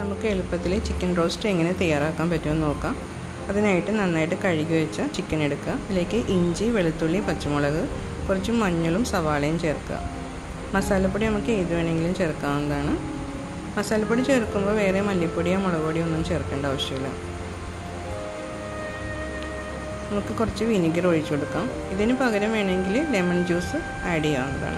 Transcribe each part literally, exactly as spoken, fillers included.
നമുക്ക് എളുപ്പത്തിൽ chicken roast എങ്ങനെ തയ്യാറാക്കാൻ പറ്റുമെന്ന് നോക്കാം. അതിനായിട്ട് നന്നായിട്ട് കഴുകി വെച്ച ചിക്കൻ എടുക്കുക. അതിലേക്ക് ഇഞ്ചി, വെളുത്തുള്ളി, പച്ചമുളക്, കുറച്ച് മഞ്ഞളും സവാളയും ചേർക്കുക. മസാലപ്പൊടി നമുക്ക് ഏത് വേണമെങ്കിലും ചേർക്കാവുന്നതാണ്. മസാലപ്പൊടി ചേർക്കുമ്പോൾ വേറെ മല്ലിപ്പൊടിയോ മുളക് പൊടിയോ ഒന്നും ചേർക്കേണ്ട ആവശ്യമില്ല. നമുക്ക് കുറച്ച് വിനീഗർ ഒഴിച്ചു കൊടുക്കാം. ഇതിന് പകരം വേണമെങ്കിൽ ലെമൺ ജ്യൂസ് ആഡ് ചെയ്യാവുന്നതാണ്.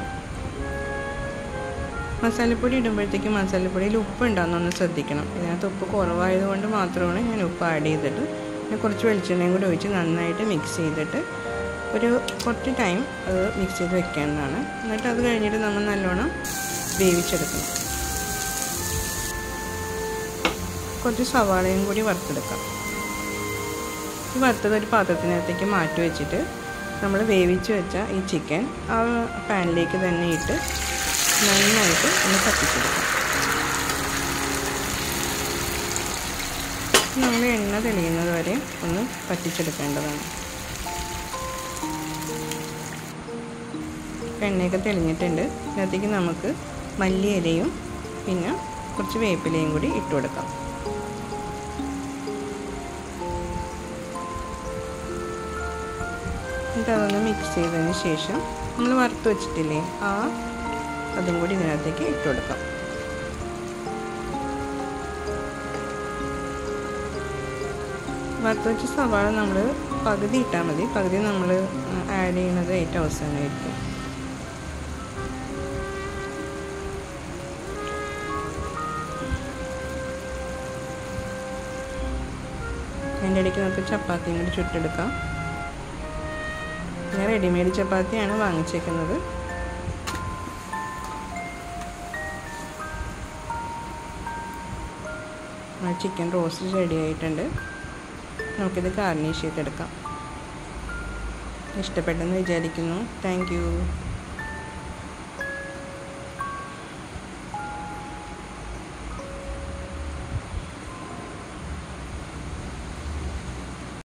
മസാലപ്പൊടി ഇടുമ്പോഴത്തേക്കും മസാലപ്പൊടിയിൽ ഉപ്പ് ഉണ്ടാകുന്നൊന്ന് ശ്രദ്ധിക്കണം. ഇതിനകത്ത് ഉപ്പ് കുറവായതുകൊണ്ട് മാത്രമാണ് ഞാൻ ഉപ്പ് ആഡ് ചെയ്തിട്ട് പിന്നെ കുറച്ച് വെളിച്ചെണ്ണയും കൂടി ഒഴിച്ച് നന്നായിട്ട് മിക്സ് ചെയ്തിട്ട് ഒരു കുറച്ച് ടൈം അത് മിക്സ് ചെയ്ത് വെക്കേണ്ടതാണ്. എന്നിട്ട് അത് കഴിഞ്ഞിട്ട് നമ്മൾ നല്ലോണം വേവിച്ചെടുക്കണം. കുറച്ച് സവാളയും കൂടി വറുത്തെടുക്കാം. ഈ വറുത്തത് ഒരു പാത്രത്തിനകത്തേക്ക് മാറ്റി വെച്ചിട്ട് നമ്മൾ വേവിച്ച് വെച്ച ഈ ചിക്കൻ ആ പാനിലേക്ക് തന്നെ ഇട്ട് നന്നായിട്ട് ഒന്ന് പറ്റിച്ചെടുക്കാം. നമ്മൾ എണ്ണ തെളിയുന്നത് വരെ ഒന്ന് പറ്റിച്ചെടുക്കേണ്ടതാണ്. എണ്ണയൊക്കെ തെളിഞ്ഞിട്ടുണ്ട്. ഇതിനകത്തേക്ക് നമുക്ക് മല്ലിയിലയും പിന്നെ കുറച്ച് വേപ്പിലയും കൂടി ഇട്ട് കൊടുക്കാം. എന്നിട്ട് അതൊന്ന് മിക്സ് ചെയ്തതിന് ശേഷം നമ്മൾ വറുത്ത് വെച്ചിട്ടില്ലേ ആ അതും കൂടി ഇതിനകത്തേക്ക് ഇട്ട് കൊടുക്കാം. വറുത്ത് വെച്ച സവാള നമ്മൾ പകുതി ഇട്ടാൽ മതി. പകുതി നമ്മൾ ആഡ് ചെയ്യുന്നത് ഏറ്റവും അവസാനമായിരിക്കും. അതിൻ്റെ ഇടയ്ക്ക് നമുക്ക് ചപ്പാത്തിയും കൂടി ചുട്ടെടുക്കാം. ഞാൻ റെഡിമെയ്ഡ് ചപ്പാത്തിയാണ് വാങ്ങിച്ചേക്കുന്നത്. ചിക്കൻ റോസ്റ്റ് റെഡി ആയിട്ടുണ്ട്. നമുക്കിത് ഗാർണിഷ് ചെയ്തെടുക്കാം. ഇഷ്ടപ്പെട്ടെന്ന് വിചാരിക്കുന്നു. Thank U.